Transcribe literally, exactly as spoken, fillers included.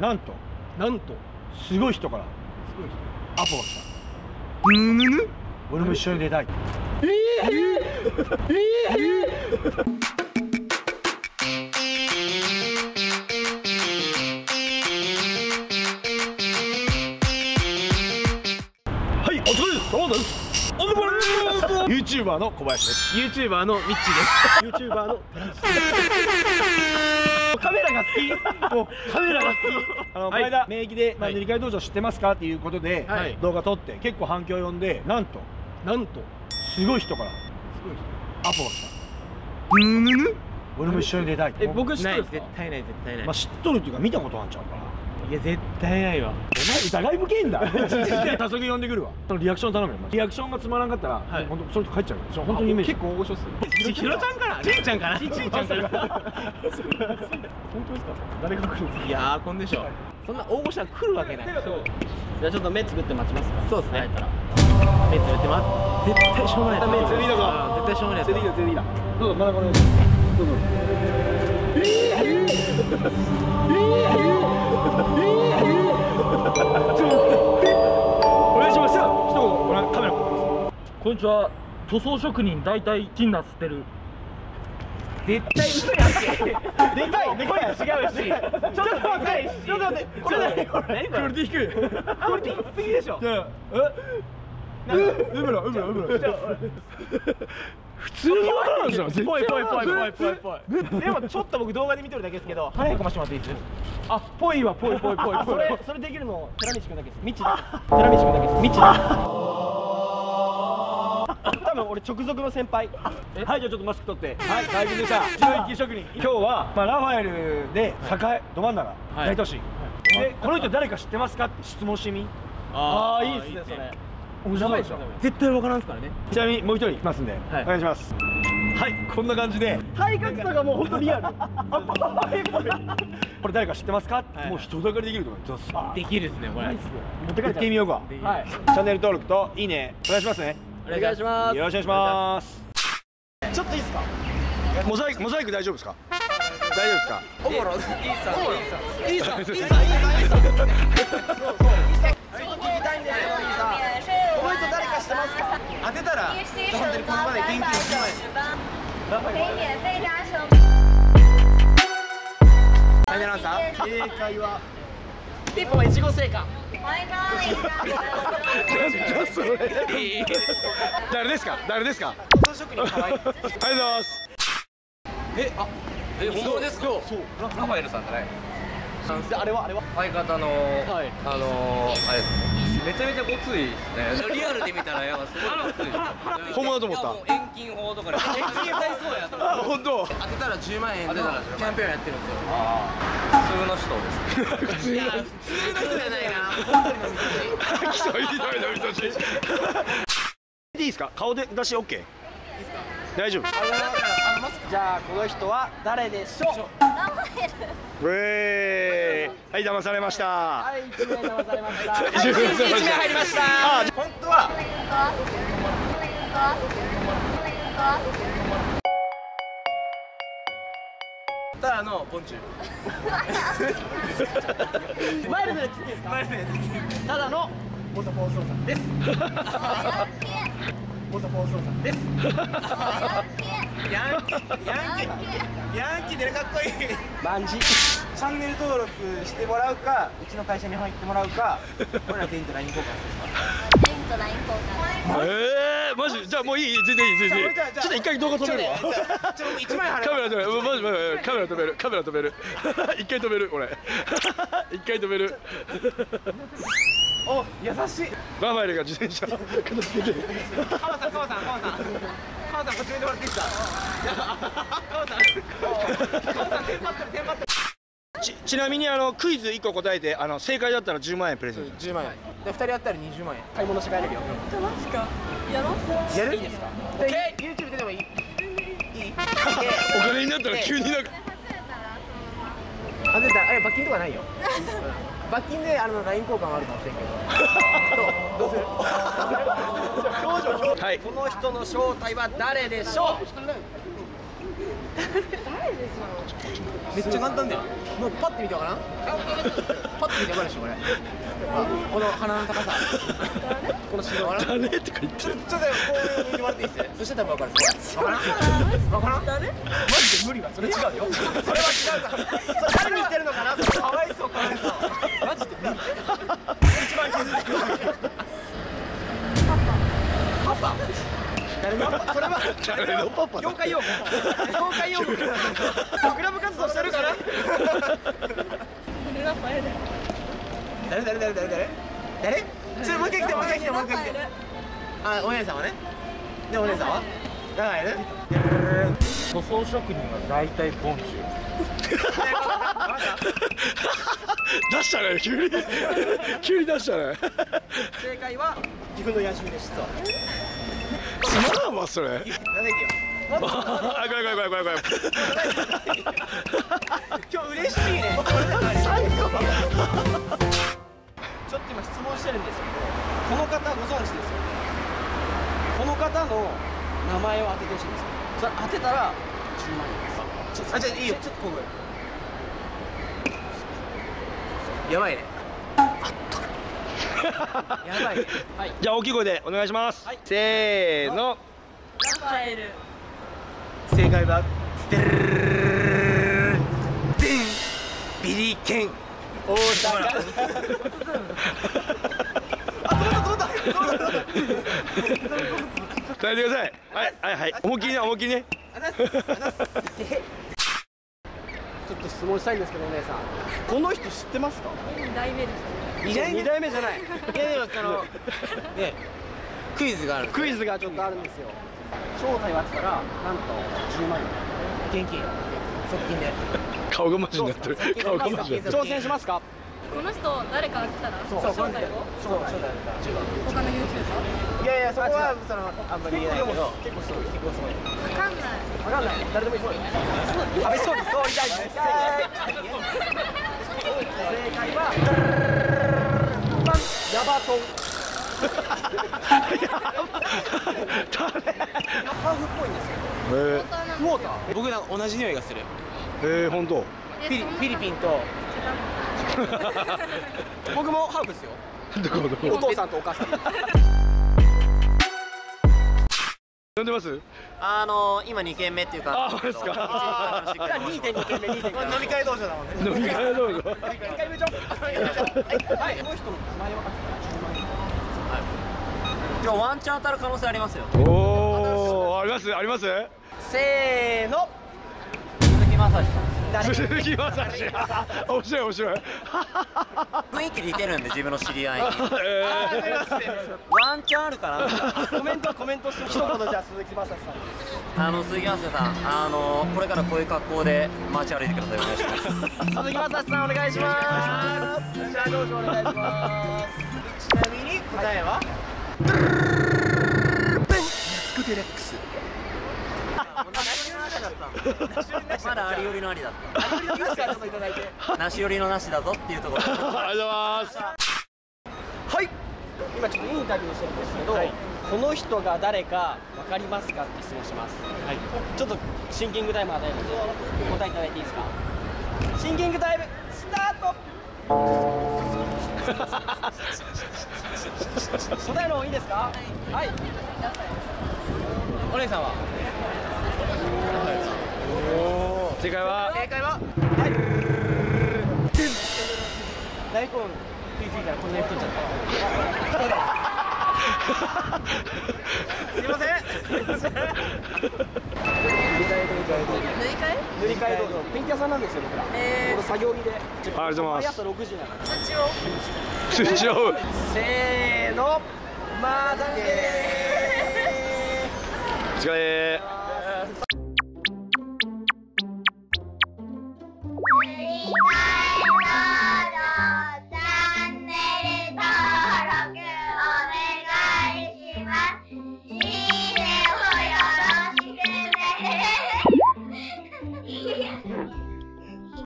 なんとなんとすごい人からすごい人アポが来た。ぬぬぬ俺も一緒に出たい。えええはい、お疲れです。そうです。お疲れです。ユーチューバーの小林です。 ユーチューバーのミッチです。 ユーチューバーのトランスです。カメラが好き。もうカメラが好き。あの、この間名義で塗り替え道場知ってますかっていうことで動画撮って結構反響を呼んで、なんとなんとすごい人からすごい人アポが来た。ぬぬぬ俺も一緒に出たい。 え、僕知ってるんですか？ 絶対ない絶対ない。 まあ知っとるっていうか見たことあんちゃうかな。 いや絶対ないわ。 お前疑い深いんだ。早速呼んでくるわ。そのリアクション頼むよ。リアクションがつまらんかったら、本当それと帰っちゃうよ。それ本当に夢。 結構大御所っす。 ひろちゃんかな？ちいちゃんかな？ちいちゃんかな？ 本当ですか？誰が来るんですか？ いやーこんでしょ。そんな大御所は来るわけない。そう。 じゃあちょっと目つぶって待ちますか？ そうですね。目つぶって待って。絶対しょうがない。 目つぶりだぞ。 絶対しょうがない。 つぶりだつぶりだ。どうぞまだこれ。どうぞ。ええええお願いします。一言これカメラ持ってます。 こんにちは。塗装職人大体ティンナ吸ってる。 絶対嘘やんけ。 でかいでかい違うし。ちょっと待ってちょっと待ってこれ何これ？ クオリティ低い。 クオリティ低すぎでしょ。 いやえうむらうむらうむら。普通にわからんでしょ。 ぽいぽいぽいぽいぽいぽい。でもちょっと僕動画で見てるだけですけど、早くかましてもらっていいです？ あ、ぽいわぽいぽいぽいぽい。 それそれできるの寺道くんだけです。みちだ。寺道くんだけです。みちだ。多分俺直属の先輩。 はい、じゃあちょっとマスク取って。はい、大丈夫でした。一応一級職人。今日はまあラファエルで栄ど真ん中大都市。でこの人誰か知ってますかって質問してみ。 ああいいですねそれ。 面白いでしょ。 絶対わからんすからね。 ちなみにもう一人いますんでお願いします。はい、こんな感じで体格差がもう本当リアル。 これ誰か知ってますかってもう人だかりできると思います。 できるですねこれ。 持って帰ってみようか。はい。チャンネル登録といいねお願いしますね。 お願いします。 よろしくお願いします。 ちょっといいですか？ モザイクモザイク大丈夫ですか？大丈夫ですか？ おもろいいさいいさいいさいいさいいさいいさいいさい。そうそう。ちょっと聞きたいんですよいいさ。この人誰か知ってますか？当てたら本当にこの場で現金いちまん円。 可以免费搭乘。 ファイナルアンサー？正解はピッポンいちご製菓。 それ誰ですか？誰ですか？ 塗装職人可愛い。 ありがとうございます。 えあえ本当ですか？そうラファエルさんじゃない？ あれはあれは相方のはいあのあれですめちゃめちゃごついですね。リアルで見たらやばすごいごつい。 本物だと思った。 遠近法とかで遠近体操やと思あ、本当。 当てたらじゅうまんえんのキャンペーンやってるんですよ。普通の人です。普通の人じゃないな。 ひどいひどいひどいひどい。いいですか？顔で出し オーケー？ 大丈夫。 じゃあこの人は誰でしょう？ ウェーイ。はい、騙されました。 はい、いち名騙されました。 いち名入りました。本当はただのボンチュマイルドで聞いていいですか？マイルドでただの元暴走さんです。元暴走さんです。ヤンキーヤンキーヤンキーでかっこいい。マンジチャンネル登録してもらうかうちの会社に入ってもらうか俺ら全員と ライン 交換するか。 全員と ライン 交換。 ええ、マジ？じゃあもういい？全然いい全然いい。ちょっと一回動画止めるわ。 ちょっといちまん円払う。 カメラ止める。マジマジカメラ止める。カメラ止める。一回止める俺。一回止める。 お、優しい。 ラファエルが自転車片付けて。 川さん川さん川さん川さんこっち見てもらっていいですか？川さん川さんテンパってるテンパってる。 ちちなみにあのクイズいっこ答えてあの正解だったらじゅうまんえんプレゼント。 じゅうまん円でふたりやったらにじゅうまん円買い物して帰れるよ。 マジか。やろう。 やる？いいですか？で YouTube 出てもいい？いい？ お金になったら急になんか。 あ、出た。あれ罰金とかないよ。罰金であの ライン 交換はあるかもしれんけど。どうどうする？ はい。 この人の正体は誰でしょう？ 誰でしょう。 めっちゃ簡単だよ。もうパッて見てわからん？ やばいでしょこれ。この鼻の高さ。この白い。 誰とか言ってる。 ちょっとこう見てもらっていいです？そしたら多分分かる。分からん？分からん？誰？マジで無理わ。それ違うよ。それは違うから。それ誰に言ってるのかな？かわいそうかわいそう。マジで無理。一番傷つく。パパ。誰の？それは誰のパパ？ 業界用語。業界用語。クラブ活動してるから。誰誰誰誰誰？誰？ちょっともう一回来てもう一回来てもう一回来て。あ、お姉さんはね。でお姉さんは？長いね。 塗装職人は大体ボンジュ出したね急に急に出したね。 正解は岐阜のヤシミでした。 つまらんわそれ。 なんだっけよ。 あ、ごめんごめんごめんごめんごめん。 今日嬉しいね。 最高。 ちょっと今質問してるんですけど、この方ご存知ですよね。この方の名前を当ててほしいんですよ。それ当てたらじゅうまんえんです。あ、じゃあいいよ。ちょっとここ。やばいね。やばいね。はい。 じゃあ大きい声でお願いします。 はい、 せーの。 ラファエル。 正解はデルデンビリケン大阪。あ、どうだどうだどうだどうだ。 耐えてください。はいはいはい。思いっきりね思いっきりね。 あざっすあざっす。ちょっと質問したいんですけどお姉さん、この人知ってますか？ 二代目です。 二代目二代目じゃない。いやいやあのねクイズがある。クイズがちょっとあるんですよ。正体を当てたらなんとじゅうまんえん現金側近で。 顔がマジになってる。顔がマジになってる。 挑戦しますか？ この人誰かが来たらそう正体をそう正体他の ユーチューバー。 いやいやそこはそのあんまり言えないけど結構すごい結構すごい。 わかんない。 わかんない。誰でもいい。安倍総理総理大臣です。正解はヤバトン。ハーフっぽいんですけど。 え本当なんですクォーター。僕なんか同じ匂いがする。 え本当。 フィリフィリピンと。僕もハーフですよ。 どこどこ。 お父さんとお母さん。 呼んでます？ あの今に軒目っていうか。 あ、ですか。 にてんにけんめ、にてんにけんめ。飲み会道場だもんね。 飲み会どうぞ。 飲み会部長。はい、この人の名前はじゃあワンチャン当たる可能性ありますよ。 おお、ありますあります。 せーの。 鈴木雅史さん。 鈴木雅史。面白い面白い。 雰囲気似てるんで自分の知り合いに。 えワンチャンあるかな。 コメントコメントして一言じゃあ鈴木雅史さん。 あの鈴木雅史さん、あのこれからこういう格好で街歩いてください。お願いします。 鈴木雅史さんお願いします。じゃあどうぞお願いします。ちなみに答えはスクテレックス。 まだありよりのありだった。なしよりのなしだぞっていうところ。 ありがとうございます。 はい。今ちょっとインタビューしてるんですけど、この人が誰かわかりますかって質問します。はい。ちょっとシンキングタイム与えるので答えいただいていいですか。シンキングタイムスタート。答えの方いいですか。はい。お姉さんは。 正解は。 正解は。はい。大根食いすぎたらこんなに太っちゃった。すいません。塗り替え塗り替え道場ペンキ屋さんなんですよ僕ら。 えこの作業着で。 ありがとうございます。 毎朝六時なの。 ー、土を通常。 せーの。またねー。 お疲れ。